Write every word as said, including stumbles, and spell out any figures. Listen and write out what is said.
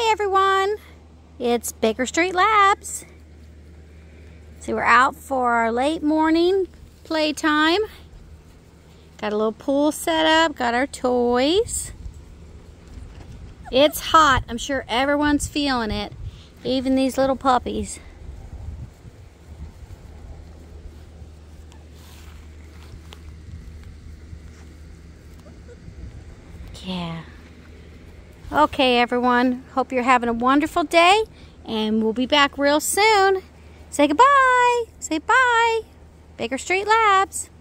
Hi everyone, it's Baker Street Labs. So we're out for our late morning playtime. Got a little pool set up, got our toys. It's hot, I'm sure everyone's feeling it, even these little puppies. Yeah. Okay everyone, hope you're having a wonderful day, and we'll be back real soon. Say goodbye. Say bye. Baker Street Labs.